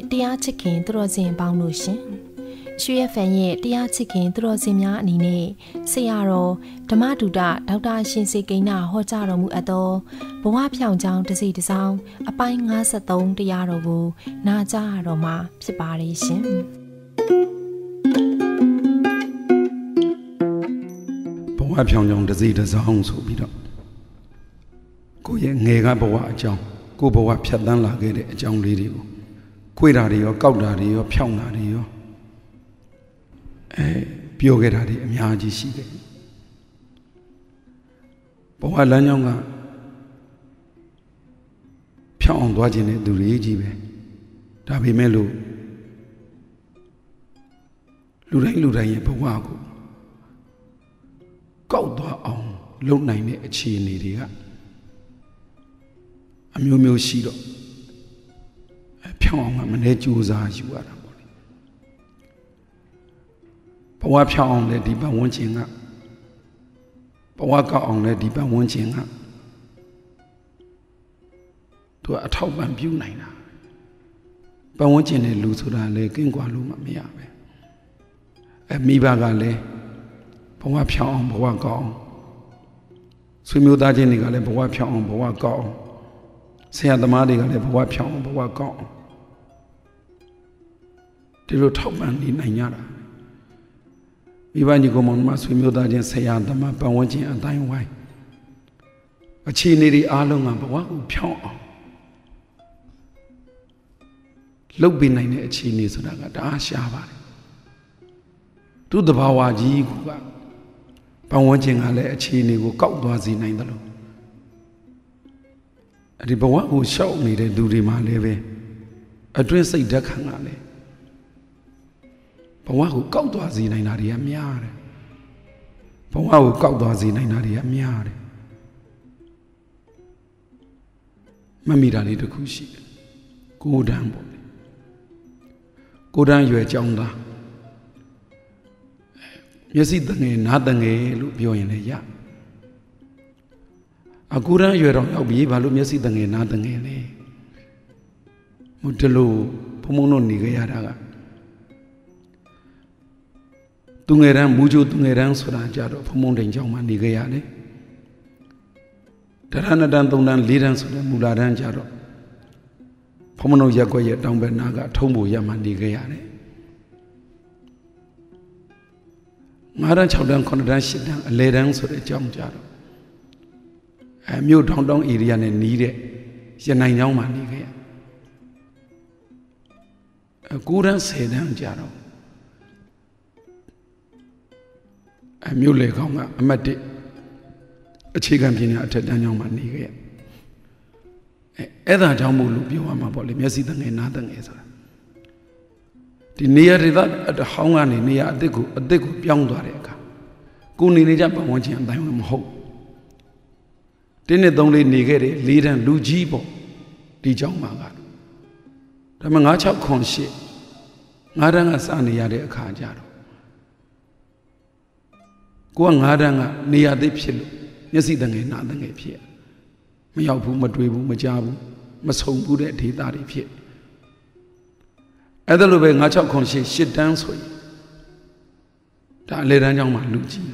တရားချစ်ခင်သူတော်စင်ပေါင်းလို့ရှင်ရွှေရဖန်ရဲ့တရားချစ်ခင်သူတော်စင်များအနေနဲ့ဆရာတော်ဓမ္မဒုဒဒေါက်တာရှင်စေကိန်းနာဟောကြားတော်မူအပ်သောဘဝဖြောင့်ကြောင်းတစ်စီတစ်စောင်းအပိုင်း53တရားတော်ကိုနာကြားရတော်မှာဖြစ်ပါတယ်ရှင်ဘဝဖြောင့်ကြောင်းတစ်စီတစ်စောင်းဆိုပြီးတော့ကိုယ့်ရဲ့ငယ်ကဘဝအကြောင်းကိုယ့်ဘဝဖြတ်သန်းလာခဲ့တဲ့အကြောင်းလေးတွေကိုခွေတာတွေရောကောက်တာတွေရောဖြောင့်တာတွေရောပြောခဲ့တာတွေအများကြီးရှိတယ်ဘဝလမ်းကြောင်းကဖြောင့်အောင်သွားခြင်းတဲ့သူတွေကြီးပဲဒါပေမဲ့လို့လူတိုင်းရဲ့ဘဝကိုကောက်သွားအောင်လုပ်နိုင်တဲ့အခြေအနေတွေကအမျိုးမျိုးရှိတော့ဖြောင်းအောင်ကမနေကြိုးစားယူရတာပေါ့လေဘဝဖြောင်းအောင်လည်းဒီပတ်ဝန်းကျင်ကဘဝကောက်အောင်လည်းဒီပတ်ဝန်းကျင်ကသူကအထောက်ပံ့ပြုနိုင်တာပတ်ဝန်းကျင်နဲ့လူဆိုတာလည်းကင်းကွာလို့မရပဲမိဘကလည်းဘဝဖြောင်းအောင်ဘဝကောက်အောင်ဆွေမျိုးသားချင်းတွေကလည်းဘဝဖြောင်းအောင်ဘဝကောက်အောင်ဆရာသမားတွေကလည်းဘဝဖြောင်းအောင်ဘဝကောက်အောင်ဒီလိုထောက်ပံ့နေနိုင်ကြတာမိဘညီကောင်မောင်မဆွေမျိုးသားချင်းဆရာသမားပတ်ဝန်းကျင်အတိုင်းဝိုင်းအခြေအနေတွေအားလုံးကဘဝကိုဖြောင်းအောင်လုပ်ပေးနိုင်တဲ့အခြေအနေဆိုတာကတအားရှားပါတယ်သူ့တဘာဝကြီးကပတ်ဝန်းကျင်ကလည်းအခြေအနေကိုကောက်သွားစေနိုင်တယ်လို့ဒီဘဝကိုရှောက်နေတဲ့သူတွေမှာလည်းပဲအတွင်းစိတ်ဓာတ်ခံကလည်းဘဝကိုကောက်သွားစေနိုင်တာတွေကများတယ်ဘဝကိုကောက်သွားစေနိုင်တာတွေကများတယ်မမိတာလေးတစ်ခုရှိတယ်ကိုယ်တန်းပေါ့ကိုယ်တန်းရွယ်ကြောင်းသားမျက်စိတငယ်နားတငယ်လို့ပြောရင်လည်းရအခုတန်းရွယ်တော့ရောက်ပြီဘာလို့မျက်စိတငယ်နားတငယ်လဲမတလို့ဘုံဘုံတို့နေကြရတာကသူငယ်တန်းမူချိုသူငယ်တန်းဆိုတာကြတော့ဘုံဘုံတိမ်ကြောင့်မှနေကြရတယ်တရဏတန်း3တန်း4တန်းဆိုတဲ့မူလာတန်းကြတော့ဘုံဘုံတို့ရက်ွက်ရဲ့တောင်ဘက်နာကထုံးဖို့ရမှနေကြရတယ်5တန်း6တန်း9တန်း10တန်းအလယ်တန်းဆိုတဲ့အကြောင်းကြတော့မြို့တောင်ဧရိယာနဲ့နီးတဲ့ရနိုင်ကျောင်းမှာနေခဲ့ရ9တန်း10တန်းကြတော့မြို့လေကောင်းကအမတ်1အခြေခံပညာအထက်တန်းကျောင်းမှာနေခဲ့ရအဲ့ဒါကြောင့်မို့လို့ပြောရမှာပေါ့လေမျက်စိတငယ်နားတငယ်ဆိုတာဒီနေရာဒေသအဟောင်းကနေနေရာအသစ်ကိုပြောင်းသွားတဲ့အခါကိုနေနေကြပတ်ဝန်းကျင်အတိုင်းမဟုတ်တင်းနဲ့3လေးနေခဲ့တယ်4တန်းလူကြီးပေါ့ဒီเจ้าမှာကဒါမှ9 6 9 8 5တန်းကစနေရတဲ့အခါကြတော့ကိုက9တန်းကနေရာသိဖြစ်လို့မျက်စိတငယ်နာတငယ်ဖြစ်မရောက်ဘူးမတွေ့ဘူးမကြားဘူးမဆုံဘူးတဲ့ဒေသတွေဖြစ်အဲ့ဒါလိုပဲ9 6 9 8 8တန်းဆိုရင်ဒါအလေတန်းเจ้าမှာလူကြီး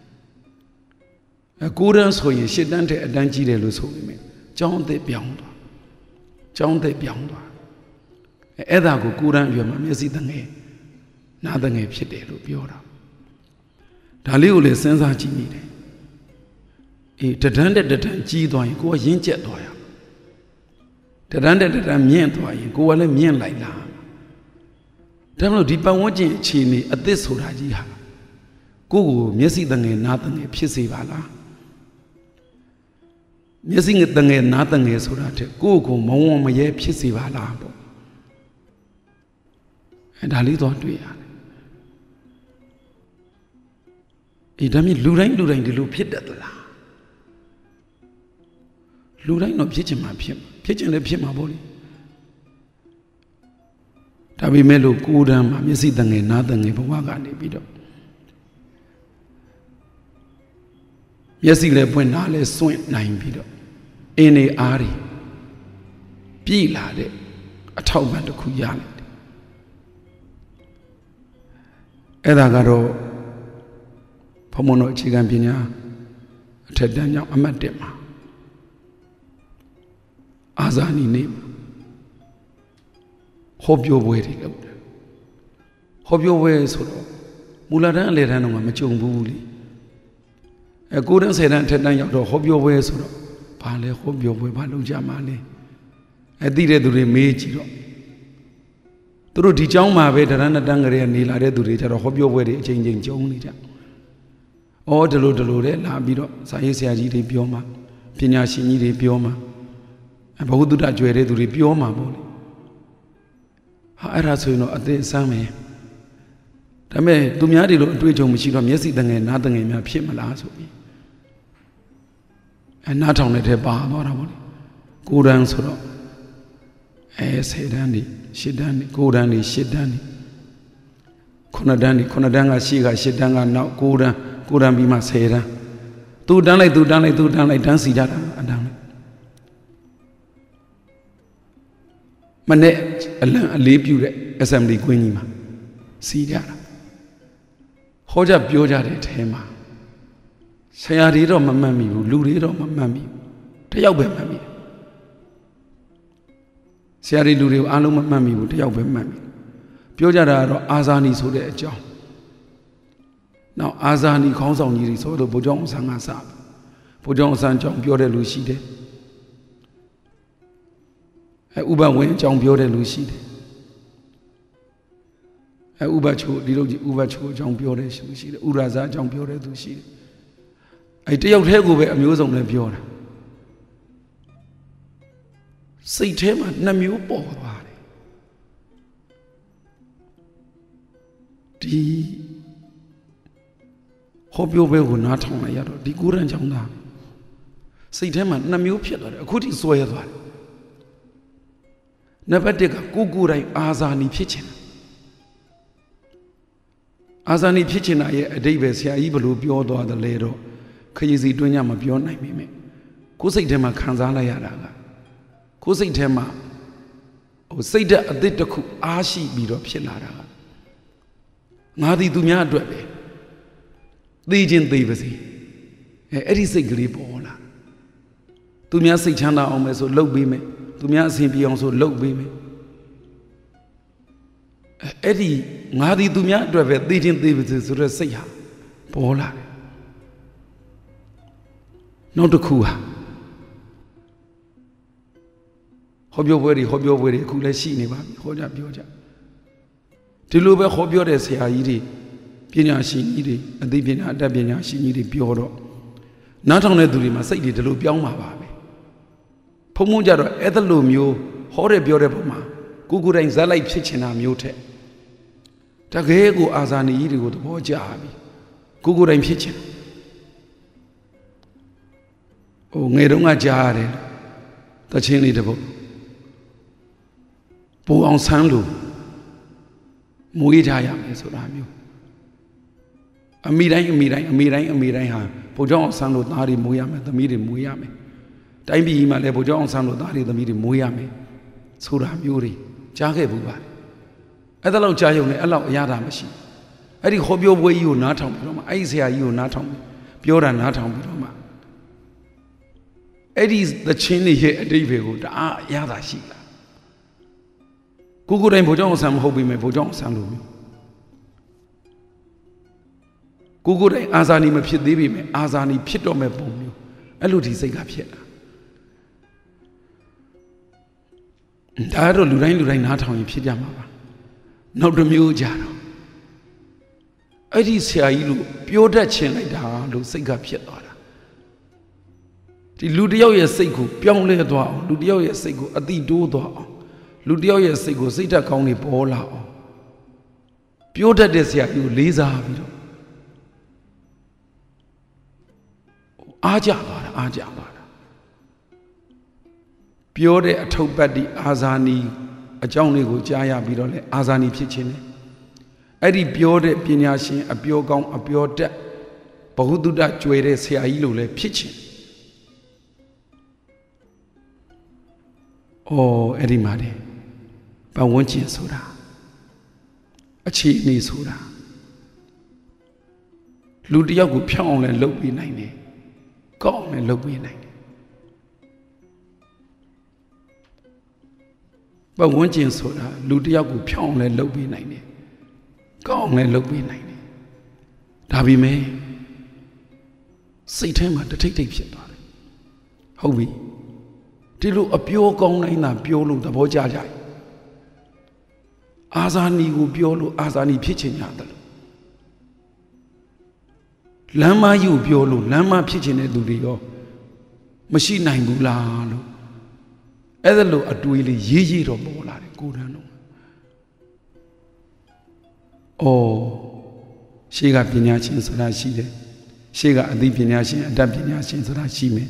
9တန်းဆိုရင်10တန်းတဲ့အတန်းကြီးတယ်လို့ဆိုပေမဲ့ကျောင်းအသက်ပြောင်းသွားအဲ့ဒါကို9တန်းအရွယ်မှာမျက်စိတငယ်နားတငယ်ဖြစ်တယ်လို့ပြောတာဒါလေးကိုလည်းစဉ်းစားကြည့်မိတယ်တတန်းကြီးသွားရင်ကိုကရင်းကျက်သွားရတတန်းမြင့်သွားရင်ကိုကလည်းမြင့်လိုက်လာဒါမှမဟုတ်ဒီပတ်ဝန်းကျင်အခြေအနေအသစ်ဆိုတာကြီးဟာကိုမျက်စိတငယ်နားတငယ်ဖြစ်စေပါလားမျက်စိတငယ်နားတငယ်ဆိုတာတဲ့ကိုမုံဝမရဲဖြစ်စေပါလားပေါ့ဒါလေးတော့တွေ့ရတယ်ဒါမြင်လူတိုင်းဒီလိုဖြစ်တတ်သလားလူတိုင်းတော့ဖြစ်ချင်မှဖြစ်ချင်လည်းဖြစ်မှာပေါ့လေဒါပေမဲ့လို့ကိုယ်တန်းမှာမျက်စိတငယ်နားတငယ်ဘဝကနေပြီးတော့မျက်စိလည်းပွင့်နားလည်းစွန့်နိုင်ပြီးတော့အင်းနေအားတွေပြည်လာတဲ့အထောက်ပံ့တစ်ခုရလိုက်တယ် Eda garo Pomono Chigampinia Tedanya Amadema Azani name Hope your way. Hope your way so Muladan Lerano Machung Bully. A good and said and Tedanya hope your way so Pale hope your way Balu Jamali. I did it to remake. Through the Jama veteran and Dangare and Nila Redurator, hope your way changing Jonita. Or the Lode, Labido, Sayesia de Pioma, Pinashini de Pioma, and Bahuda Juere to Pioma Boli. Harasuno at the Same. Tame, Dumiadi to a Jomishino, Yesi, and nothing in a Piemalazo. And not on a bar, good answer. Say dandy, shidani, Kodani, shidani. Konadanga, Shiga, Shidanga, now Kodan be my sailor. Do done like dance it and down. Manet, a leap you assembly queenima. See that. Hoja Bioja de Tema. Say I read on my mammy, Ludi on my mammy. Tayabe mammy. Sari Luri, Alum Mammy would help him, Mammy. Piojara Azani so the job. Now Azani calls on you, so the Bojong Sangasab. Bojong San John Piore Lucide. A Uba went John Piore Lucide. A Ubacho, little Ubacho, John Piore Lucide, Uraza, John Piore Lucide. I tell you, Hego, amuse on the Piora. Say Tema, Namu Bovare. The hope your way will not on a yard, the good and Janga. Say Tema, Namu Pilar, a good is so as well. Never take a Gugurai Azani Pitchin. Azani Pitchin, I Davis, ya evil Biodo the Ledo, Kazi Dunyama Bion Name. Kusay Tema Kanzala Yaraga. Kusay Tema, or say that a did the Ashi beat up Shilara. Nadi Dumia Dwebe. Legion Davisi. Eddie say Gripola. Dumia say Chana almost so low beame. Dumia say beyond so low beame. Eddie Nadi Dumia Dwebe, Legion Davisi to the Saya. Pola. Not the Kua. Hope your worry, cool as she never hold up your job. Tiluba hope your SAID, Pina she needed, and they been at Dabina she needed Pioro. Not only do you say the Lubiama Baby. Pomujaro, Ethelumio, Hore Biorepoma, Gugu and Zalai Chichena mute. Tagago Azani Idi with Bojabi, Gugu and Pitchen. Oh, Nedonga Jare, the Chinny the book. Po on Sandu Muitayam is what I'm you. A meeting, Pojon Sandu Nari Muyame, the meeting Muyame. Time be my level John Sandu Nari, the meeting Muyame. Suram Yuri, Jake Buba. At the low Jayone, allow Yada machine. I hope your way you not on I say you not on Pure not on Roma. Eddie's the chinny here at David, Yada Shila. Google and Bojong Sam Hobby me Bojong Sam. Google and Azani me Pit Divi me Azani Pito me Bomu. A luti say Gapieta. Dado Lurain not on Pijama. Not the Mu Jaro. I did say I look pure Dutch and like that, to say Gapieta. The Ludio Yasego, Pion Ledoa, Ludio Yasego, at the door. Ludio Yasego, Sita County Pola. Piota Desia, you laser. Aja. Piore a topadi Azani, a Johnny Gujaya Bidole, Azani Pichine. Eddie Piore Pinashin, a pure gong, a pure debt. Pahududa Juere Siailule Pitchin. Oh, Eddie Madi. But one chin soda. A cheap knee soda. လူတယောက်ကိုဖြောင်းအောင်လည်းလုပ်ပေးနိုင်တယ်ကောင်းအောင်လည်းလုပ်ပေးနိုင်တယ်ပတ်ဝန်းကျင်ဆိုတာလူတယောက်ကိုဖြောင်းအောင်လည်းလုပ်ပေးနိုင်တယ်ကောင်းအောင်လည်းလုပ်ပေးနိုင်တယ်ဒါပေမဲ့စိတ်ထဲမှာတထိတ်ထိတ်ဖြစ်သွားတယ်ဟုတ်ပြီဒီလိုအပြောကောင်းတိုင်းသာပြောလို့သဘောကျကြတယ်အာဇာနည်ကိုပြောလို့အာဇာနည်ဖြစ်ချင်ကြတယ်လမ်းမကြီးကိုပြောလို့လမ်းမဖြစ်ချင်တဲ့သူတွေရောမရှိနိုင်ဘူးလားလို့အဲ့ဒါလို့အတွေးလေးရေးရေးတော့ပေါ်လာတယ်ကိုယ်တန်းတော့ရှေ့ကပညာရှင်ဆိုတာရှိတယ်ရှေ့ကအသိပညာရှင်အတတ်ပညာရှင်ဆိုတာရှိမယ်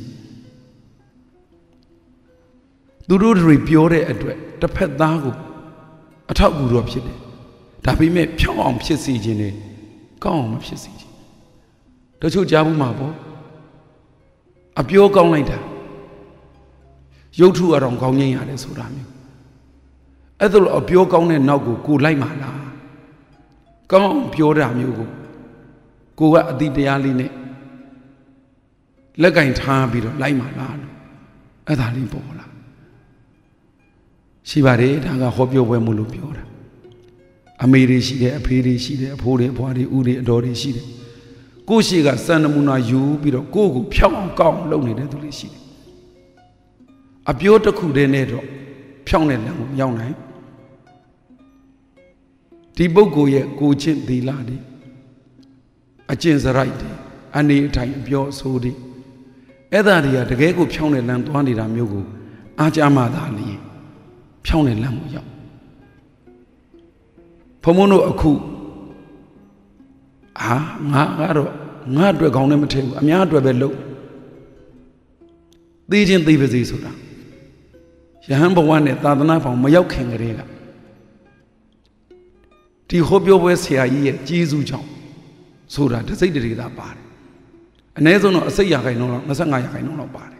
သူတို့တွေပြောတဲ့အတွက်တစ်ဖက်သားကိုအထောက်အကူတော့ဖြစ်တယ်ဒါပေမဲ့ဖြောင်းအောင်ဖြစ်စေခြင်းနဲ့ကောင်းအောင်မဖြစ်စေခြင်းတချို့ကြားဘူးမှာပေါ့အပြောကောင်းလိုက်တာရုပ်ထုအတော်ကောင်းငြိမ်းရတယ်ဆိုတာမျိုးအဲ့ဒါလိုအပြောကောင်းတဲ့နောက်ကိုလိုက်မှာလားကောင်းအောင်ပြောတာမျိုးကိုကအတိတရားလေးနဲ့လက်ကင်ထားပြီးတော့လိုက်မှာလားလို့အဲ့ဒါလေးပေါ်လာရှိပါတယ်ဒါကဟောပြောပွဲမို့လို့ပြောတာအမေတွေရှိတယ်အဖေတွေရှိတယ်အဖိုးတွေအဖွားတွေဦးတွေအတော်တွေရှိတယ်ကိုရှိကစံနမူနာယူပြီးတော့ကိုဖြောင်းအောင်ကောင်းလုပ်နေတဲ့သူတွေရှိတယ်အပြောတစ်ခုတည်းနဲ့တော့ဖြောင်းတဲ့လမ်းကိုမရောက်နိုင်ဒီပုဂ္ဂိုလ်ရဲ့ကိုချင်းသီလတွေအကျင့်စရိုက်တွေအနေအထိုင်အပြောအဆိုတွေအဲ့ဒါတွေကတကယ်ကိုဖြောင်းတဲ့လမ်းသွားနေတာမျိုးကိုအားကြမှသာလျင်ဖြောင်းတဲ့လမ်းကိုရောက်ဘုံဘုံတို့အခုငါအတွက်ကောင်းတယ်မထင်ဘူးအများအတွက်ပဲလုပ်သိချင်းသိပါစေဆိုတာယဟန်ဘဝနဲ့သာသနာဖောင်မရောက်ခင်ကလေးကဒီဟောပြောပွဲဆရာကြီးရဲ့ကြီးစုကြောင့်ဆိုတာတစိတ်တရေသာပါတယ်အနည်းဆုံးတော့အစိတ်ရာခိုင်နှုန်းလောက်25ရာခိုင်နှုန်းလောက်ပါတယ်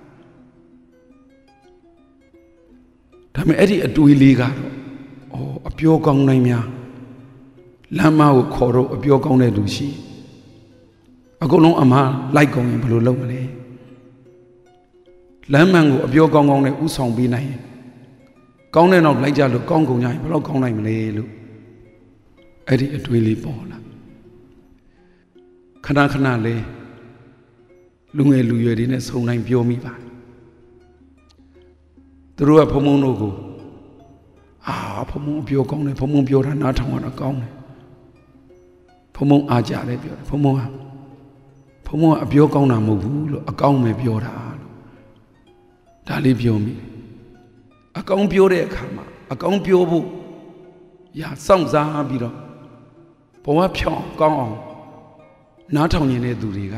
ဒါပေမဲ့အဲ့ဒီအတွေးလေးကတော့အပြောကောင်းနိုင်များလမ်းမကိုခေါ်တော့အပြောကောင်းတဲ့လူရှိအကုန်လုံးအမှားလိုက်ကုန်ရင်ဘယ်လိုလုပ်မလဲလမ်းမှန်ကိုအပြောကောင်းကောင်းနဲ့ဥဆောင်ပေးနိုင်ရင်ကောင်းတဲ့နောက်လိုက်ကြလို့ကောင်းကုန်ကြရင်ဘယ်တော့ကောင်းနိုင်မလဲလို့အဲ့ဒီအတွေးလေးပေါ်လာခဏခဏလေးလူငယ်လူရွယ်တွေနဲ့ဆုံတိုင်းပြောမိပါတယ်သူတို့ကဘုံဘုံတို့ကိုဘုံဘုံပြောကောင်းတယ်ဘုံဘုံပြောတာနားထောင်ရတာကောင်းတယ်ဘုံဘုံအားကြတယ်ပြောတယ်ဘုံဘုံကအပြောကောင်းတာမဟုတ်ဘူးလို့အကောင်းပဲပြောတာလို့ဒါလေးပြောမိအကောင်းပြောတဲ့အခါမှာအကောင်းပြောဖို့စောင့်စားပြီးတော့ဘဝဖြောင်းကောင်းအောင်နားထောင်နေတဲ့သူတွေ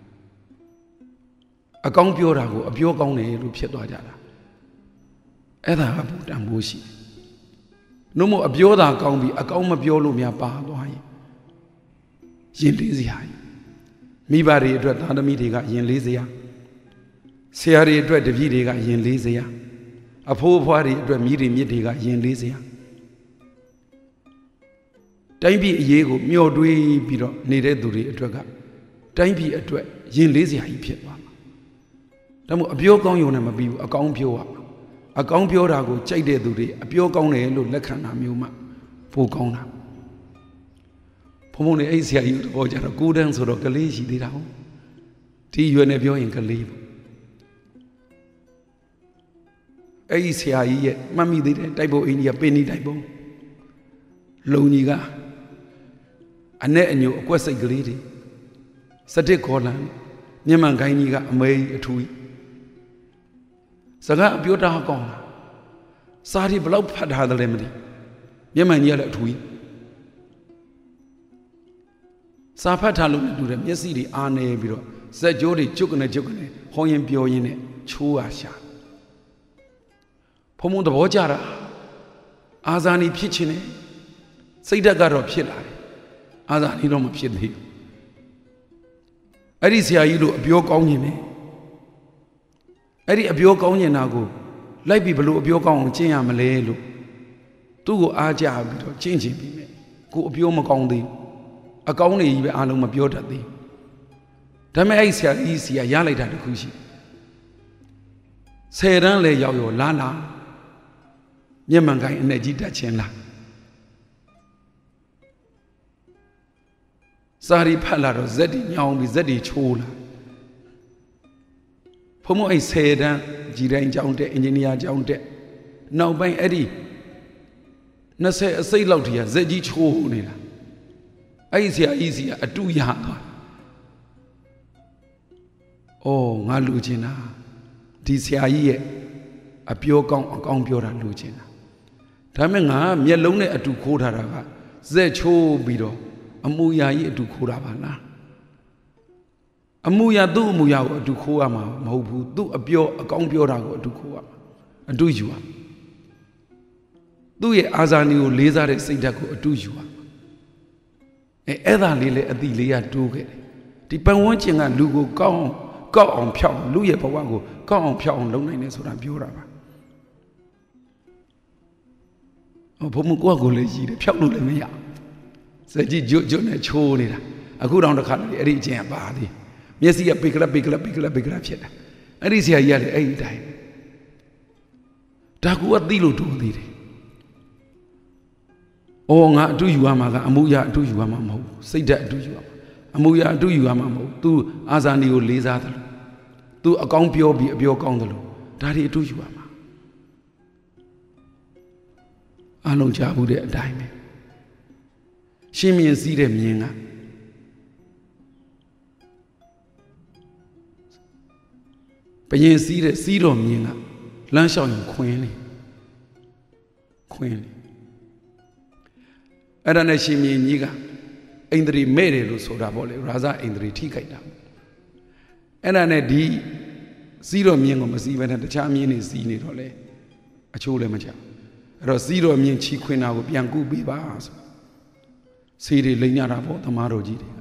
ကအကောင်းပြောတာကိုအပြောကောင်းတယ်လို့ဖြစ်သွားကြတာအဲ့ဒါကဘူတန်ဖိုးရှိတယ်နှုတ်မအပြောတာကောင်းပြီးအကောင်းမပြောလို့များပါသွားရင်ရင်လေးစရာမိဘတွေအတွက်သားသမီးတွေကရင်လေးစရာဆရာတွေအတွက်တပည့်တွေကရင်လေးစရာအဖိုးအဖွားတွေအတွက်မိတွေမြစ်တွေကရင်လေးစရာတိုင်းပြည်အရေးကိုမျှော်တွေးပြီးတော့နေတဲ့သူတွေအတွက်ကတိုင်းပြည်အတွက်ရင်လေးစရာကြီးဖြစ်သွားမှာဒါမို့အပြောကောင်းရုံနဲ့မပြီးဘူးအကောင်းပြောရမှာအကောင်းပြောတာကိုကြိုက်တဲ့သူတွေအပြောကောင်းတယ်လို့လက်ခံတာမျိုးမှပိုကောင်းတာဘုံဘုံနဲ့အဲ့ဆရာကြီးတော့ကြတော့ကိုးတန်းဆိုတော့ကလေးရှိသေးတာဟုတ်ဒီရွယ်နဲ့ပြောရင်ကလေးပေါ့အဲ့ဒီဆရာကြီးရဲ့မှတ်မိသေးတယ်တိုက်ပုံအိန္ဒိယပင်နီတိုက်ပုံလုံကြီးကအနဲ့အညိုအကွက်စိတ်ကလေးတွေစတစ်ခေါ်လန်မျက်မှန်ကိုင်းကြီးကအမေအထူးစကားအပြောတာကောင်းတာစာရီဘလောက်ဖတ်ထားတယ်လဲမသိမျက်မှန်ကြီးကလည်းအထူးစာဖတ်ထားလို့တူတယ်မျက်စိတွေအာနေပြီးတော့စက်ကြိုးတွေကျွတ်ကနေဟောရင်ပြောရင်နဲ့ချိုးရရှာဖုံဖုံသဘောကြတာအာဇာနည်ဖြစ်ခြင်းနဲ့စိတ်ဓာတ်ကတော့ဖြစ်လာတယ်အာဇာနည်တော့မဖြစ်သေးဘူးအဲ့ဒီဆရာကြီးတို့အပြောကောင်းခြင်းနဲ့အဲ့ဒီအပြောကောင်းနေတာကိုလိုက်ပြီးဘလို့အပြောကောင်းအောင်ကျင့်ရမလဲလို့သူ့ကိုအားကြပြီးတော့ကျင့်ချင်ပြီမဲ့ကိုအပြောမကောင်းသေးအကောင်းနေကြီးပဲအားလုံးမပြောတတ်သေးဒါမဲ့အဲ့ဆရာကြီးစီကရလိုက်တာတခုရှိ10 တန်းလဲရောက်ရောလာမျက်မှန်ကိုင်းအနဲ့ကြီးတက်ချင်းလားစာရီဖတ်လာတော့ဇက်တီညောင်းပြီးဇက်တီချိုးလာဘုံမအဲ့10 တန်းကြီးတိုင်းကျောင်းတက်အင်ဂျင်နီယာကျောင်းတက်နောက်ပိုင်းအဲ့ဒီ20 အစိတ်လောက်တည်းကဇက်ကြီးချိုးနေတာအဲ့ဆရာကြီးစီကအတူရသွားအော်ငါလူချင်းတာဒီဆရာကြီးရဲ့အပြောကောင်းအကောင်းပြောတာလူချင်းတာဒါမဲ့ငါမျက်လုံးနဲ့အတူခိုးထားတာကဇက်ချိုးပြီးတော့အမူအရာကြီးအတူခိုးတာပါလားအမူအရာသူ့အမူအရာကိုအတူခိုးရမှာမဟုတ်ဘူးသူ့အပြောအကောင်းပြောတာကိုအတူခိုးရမှာအတူယူရသူ့ရဲ့အာဇာနည်ကိုလေးစားတဲ့စိတ်ဓာတ်ကိုအတူယူရအဲ့ဒါလေးလည်းအတိလေးရတိုးခဲ့တယ်ဒီပတ်ဝန်းကျင်ကလူကိုကောက်အောင်ဖြောက်လူရဲ့ဘဝကိုကောက်အောင်ဖြောက်အောင်လုပ်နိုင်တယ်ဆိုတာပြောတာပါဘုံမကိုကလည်းရှိတယ်ဖြောက်လို့လည်းမရစက်ကြီးကျွတ်နဲ့ချိုးနေတာအခုတောင်တစ်ခါလေအဲ့ဒီအကျင့်ကပါသေးမျက်စိကပိကလဖြစ်တာအဲ့ဒီဆရာကြီးကလည်းအဲ့ဒီတိုင်းဒါကူကသိလို့တိုးသေးတယ်အော်ငါအတူယူရမှာကအမှုရအတူယူရမှာမဟုတ်စိတ်ဓာတ်အတူယူရမှာအမှုရအတူယူရမှာမဟုတ်သူအာဇာနည်ကိုလေးစားတယ်လို့သူအကောင်းပြောပြီးအပြောကောင်းတယ်လို့ဒါတွေအတူယူရမှာအလုံးချဘူးတဲ့အတိုင်းပဲရှင်းမြင်စည်းတဲ့မြင်ကဘယင်စည်းတဲ့စီးတော်မြင်ကလမ်းလျှောက်ရင်ခွင်းလေအဲ့ဒါနဲ့ရှင်မြင်ကြီးကအိန္ဒြေမဲ့တယ်လို့ဆိုတာပေါ့လေရာဇအိန္ဒြေထိခိုက်တာအဲ့ဒါနဲ့ဒီစီးတော်မြင်ကိုမစီးဘဲနဲ့တခြားမြင်နေစီးနေတော့လေအချိုးလည်းမချအဲ့တော့စီးတော်မြင်ချီခွင်းတာကိုပြန်ကူပေးပါဆိုစီးတွေလိမ့်ရတာပေါ့သမားတော်ကြီးတွေ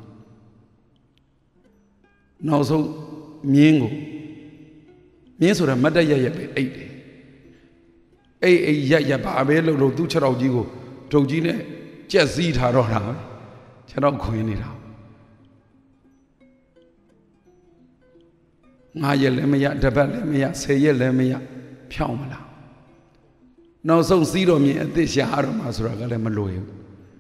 နောက်ဆုံးမြင်းဆိုတာမတ်တက်ရပဲအိတ်တယ်အိတ်ရပါပဲလို့သူ့ခြေထောက်ကြီးကိုဒုတ်ကြီးနဲ့ကြက်စည်းထားတော့တာခြေထောက်ခွင်းနေတာ9 ရက်လည်းမရတပတ်လည်းမရ10 ရက်လည်းမရဖြောင်းမလားနောက်ဆုံးစီးတော်မြင်အသစ်ရှာတော့မှာဆိုတာကလည်းမလွယ်ဘူး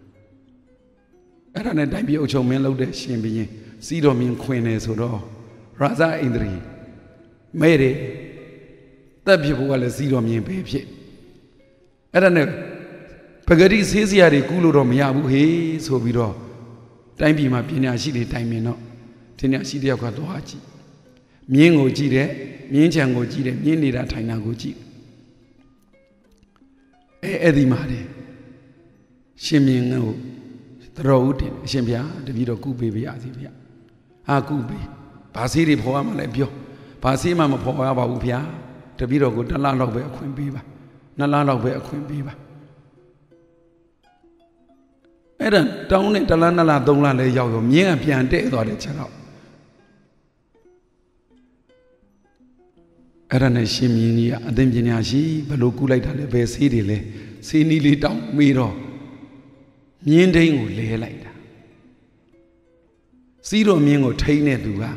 အဲ့ဒါနဲ့တိုင်းပြည်အုပ်ချုပ်မင်းလုပ်တဲ့ရှင်ဘုရင်စီးတော်မြင်ခွင်းနေဆိုတော့ရာဇအိန္ဒြေမဲ့တယ်တပ်ဖြစ်ဖို့ကလည်းစီးတော်မြင်ပဲဖြစ်အဲ့ဒါနဲ့ပဂတိဆေးစရာတွေကူးလို့တော့မရဘူးဟေးဆိုပြီးတော့တိုင်းပြည်မှာပညာရှိတွေတိုင်ပင်တော့ပညာရှိတယောက်ကသွားကြည့်မြင်းကိုကြည့်တယ်မြင်းချံကိုကြည့်တယ်မြင်းနေတာထိုင်တာကိုကြည့်အဲ့ဒီမှာတယ်ရှင်မြင်းကိုတော်ဦးတင်အရှင်ဗျာတပည့်တော်ကုပေးပါရစေဗျာဟာကုပေးဘာဆေးတွေဖော်ရမှလည်းပြောဘာဆေးမှမဖော်ရပါဘူးဗျာတပည့်တော်ကို1 လလောက်ပဲအခွင့်ပေးပါ2 လလောက်ပဲအခွင့်ပေးပါအဲ့ဒါတောင်းနဲ့1 လ 2 လ 3 လလည်းရောက်ရောမြင်းကပြန်တဲ့သွားတယ်ချက်တော့အဲ့ဒါနဲ့ရှင်မြင်းကြီးကအသိပညာရှိဘယ်လိုကူလိုက်တာလဲဘယ်ဆေးတွေလဲဆေးနီးလေးတောင်းမေးတော့မြင်းထိန်ကိုလဲလိုက်တာစီးတော်မြင်းကိုထိန်းတဲ့သူက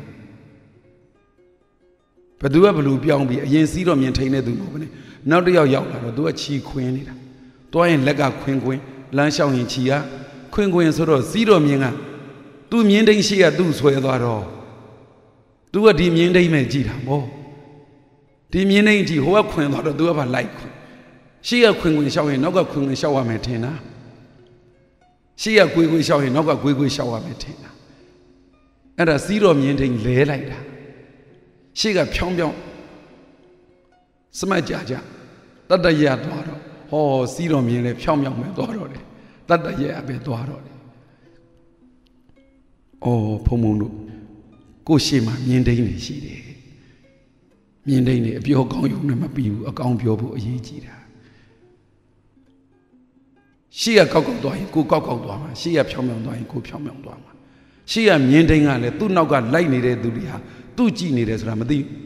ဘသူကဘလူပြောင်းပြီးအရင်စီးတော်မြင်းထိန်းတဲ့သူမဟုတ်ဘူးနဲ့နောက်တစ်ယောက်ရောက်လာတော့သူကခြီခွင်းနေတာတွားရင်လက်ကခွင်းလမ်းလျှောက်ရင်ခြီကခွင်းဆိုတော့စီးတော်မြင်းကသူ့မြင်းထိန်ရှိကသူ့ဆွဲသွားတော့သူကဒီမြင်းထိန်မဲ့ကြည့်တာဗောဒီမြင်းထိန်ကြည့်ဟိုကခွင်းသွားတော့သူကဘာလိုက်ခွင်းရှိကခွင်းလျှောက်ရင်နောက်ကခွင်းလျှောက်ရမယ်ထင်တာရှိကကွေးလျှောက်ရင်နောက်ကကွေးလျှောက်ရမယ်ထင်တာအဲ့ဒါစီးတော်မြင်းထိန်လဲလိုက်တာရှိကဖြောင်းစမတ်ကြတတရသွားတော့ဟောစီးတော်မြင်းလဲဖြောင်းပဲသွားတော့တယ်တတရပဲသွားတော့တယ်အော်ဖုံတို့ကိုရှိမှမြင်းထိန်နေရှိတယ်မြင်းထိန်နေအပြောကောင်းရုံနဲ့မပြီးဘူးအကောင်းပြောဖို့အရေးကြီးတာရှိကကောက်သွားရင်ကိုကောက်သွားမှာရှိကဖြောင်းသွားရင်ကိုဖြောင်းသွားမှာရှိကမြင်းထိန်ကလည်းသူ့နောက်ကလိုက်နေတဲ့သူတွေဟာသူ့ကြည့်နေတယ်ဆိုတာမသိဘူး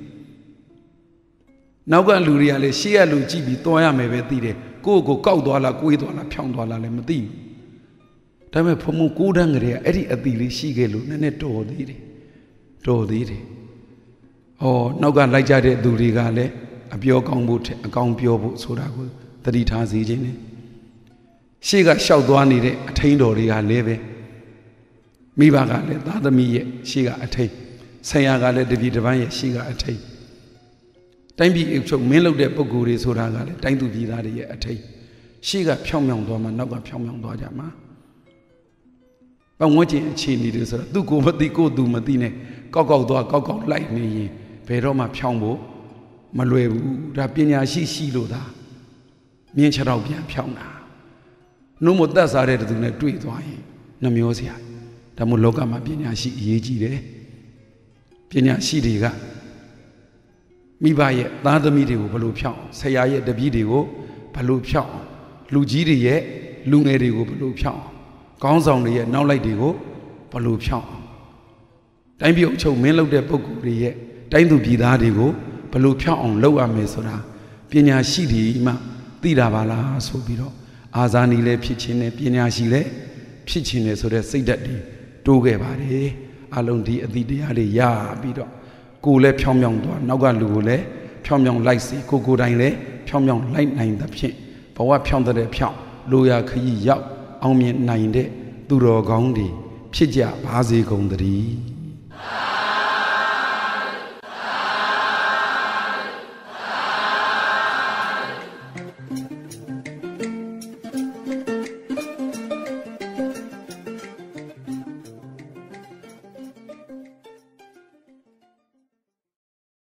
နောက်ကလူတွေကလည်းရှေ့ကလူကြည့်ပြီးသွားရမယ်ပဲသိတယ်ကိုကောက်သွားလားကိုေးသွားလားဖြောင်းသွားလားလည်းမသိဘူးဒါပေမဲ့ဖုံကိုးတန်းကလေးကအဲ့ဒီအတိလေးရှိခဲ့လို့နည်းနည်းတော်သေးတယ်တော်သေးတယ်။နောက်ကလိုက်ကြတဲ့သူတွေကလည်းအပြောကောင်းဖို့အကောင်းပြောဖို့ဆိုတာကိုသတိထားစေခြင်းနဲ့ရှေ့ကလျှောက်သွားနေတဲ့အထိန်တော်တွေကလည်းပဲမိဘကလည်းသားသမီးရဲ့ရှေ့ကအထိန်ဆရာကလည်းတပည့်တစ်ပန်းရဲ့ရှေ့ကအထိန်တိုင်းပြည်အုပ်ချုပ်မင်းလုပ်တဲ့ပုဂ္ဂိုလ်တွေဆိုတာကလည်းတိုင်းသူပြည်သားတွေရဲ့အထိန်ရှေ့ကဖြောင်းမြောင်သွားမှနောက်ကဖြောင်းမြောင်သွားကြမှာပတ်ဝန်းကျင်အခြေအနေတွေဆိုတာသူကိုမသိကိုသူမသိနဲ့ကောက်သွားကောက်လိုက်နေရင်ဘယ်တော့မှဖြောင်းဖို့မလွယ်ဘူးဒါပညာရှိလို့သာမြင်းခြေထောက်ပြန်ဖြောင်းတာနှုတ်မသက်စားတဲ့သူနဲ့တွေ့သွားရင်နှမျောစရာဒါမို့လောကမှာပညာရှိအရေးကြီးတယ်ပညာရှိတွေကမိဘရဲ့သားသမီးတွေကိုဘယ်လိုဖြောင်းဆရာရဲ့တပည့်တွေကိုဘယ်လိုဖြောင်းလူကြီးတွေရဲ့လူငယ်တွေကိုဘယ်လိုဖြောင်းကောင်းဆောင်တွေရဲ့နောက်လိုက်တွေကိုဘယ်လိုဖြောင်းတိုင်းပြည်အုပ်ချုပ်မင်းလုပ်တဲ့ပုဂ္ဂိုလ်တွေရဲ့တိုင်းသူပြည်သားတွေကိုဘယ်လိုဖြောင်းအောင်လုပ်ရမယ်ဆိုတာပညာရှိတွေမှသိတာပါလားဆိုပြီးတော့အာဇာနည်လည်းဖြစ်ခြင်းနဲ့ပညာရှိလည်းဖြစ်ခြင်းနဲ့ဆိုတဲ့စိတ်ဓာတ်တွေတိုးခဲ့ပါတယ်အလုံးဒီအသည့်တရားတွေရပြီးတော့ကိုယ်လည်းဖြောင်းမြောင်းသွားနောက်ကလူကိုလည်းဖြောင်းမြောင်းလိုက်စေကိုတိုင်လည်းဖြောင်းမြောင်းလိုက်နိုင်သဖြင့်ဘဝဖြောင်းတဲ့ဖြောင်းလိုရာခရီးရောက်အောင်မြင်နိုင်တဲ့သူတော်ကောင်းတွေဖြစ်ကြပါစေကုန်သတည်း